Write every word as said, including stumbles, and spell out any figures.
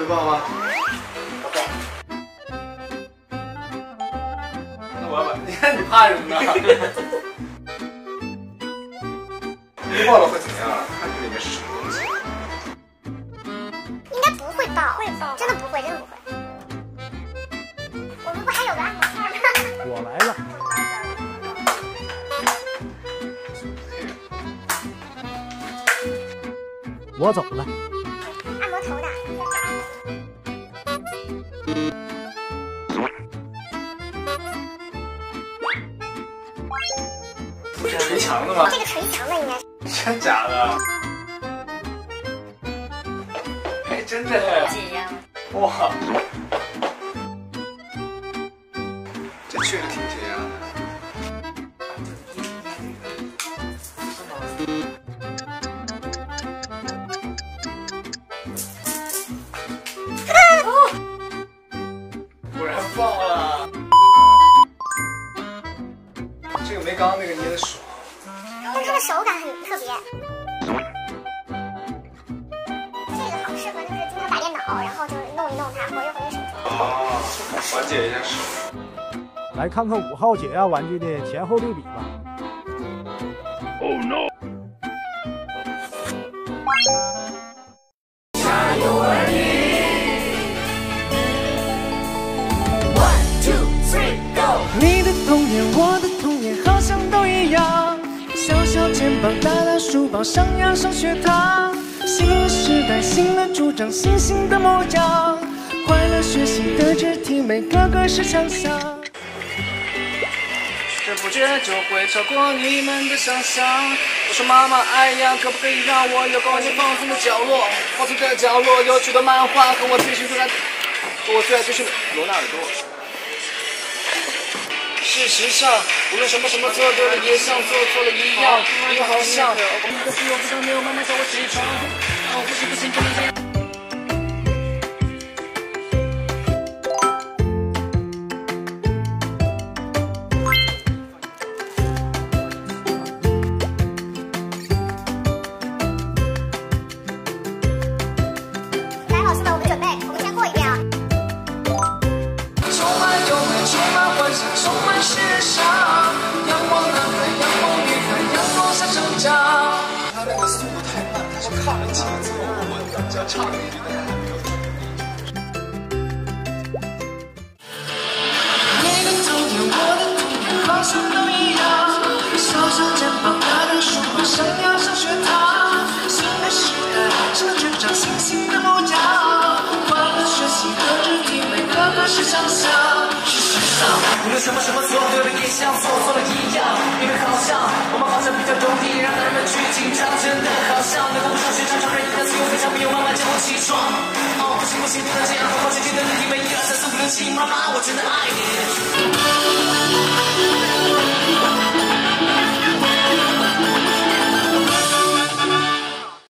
抱吗？ 不会。 那我要把，你看你怕什么呢？你抱了会怎么样？看这里面是什么东西。 应该不会抱，会抱，真的不会，真的不会。我们不还有个按摩券吗？ 我来了。我走了。 按摩头的。 不是捶墙的吗？ 这个捶墙的应该是。 真假的？哎，真的哎！ 解压。 哇，这确实挺解压的。果然爆了！这个没刚刚那个捏的爽。 但它的手感很特别。这个好适合就是经常打电脑，然后就弄一弄它，活跃活跃手指。 哦，缓解一下手。 来看看五号解压玩具的前后对比吧。Oh no！ 加油啊你 ！One two three go！ 你的童年，我的童年，好像都一样。小小肩膀，大大书包，上呀上学堂。新的时代，新的主张，新新的模样。快乐学习的肢体，每个个是强项。不知不觉就会超过你们的想象。我说妈妈，哎呀，可不可以让我有个完全放松的角落？放松的角落有许多漫画和我最喜欢的，和我最爱追寻的罗纳尔多。事实上，无论什么什么做对了，也像做错了一样，因为好像我们的自由非常没有妈妈叫我起床。哦，不行不行，不能这样。 来，老师们，我们准备，我们先过一遍啊。 充满优美，充满幻想，充满时尚。阳光男孩，阳光女孩，阳光下成长。 他那个速度太慢，他是看着节奏不稳的，只要唱一句，大家还没有。 你的童年，我的童年，好像都一样。小小肩膀，大大书包，上呀上学堂。新的时代，新的主张，新新的模样。快乐学习的肢体，每个个是强项。事实上，无论什么什么做对了，也像做错了一样。因为好像我们好像比较容易让人们去紧张，真的好像能够上学常常人一样自由非常没有妈妈叫我起床。哦，不行不行，不能这样，好好学习的日题，每一二三四五六七，妈妈我真的爱你。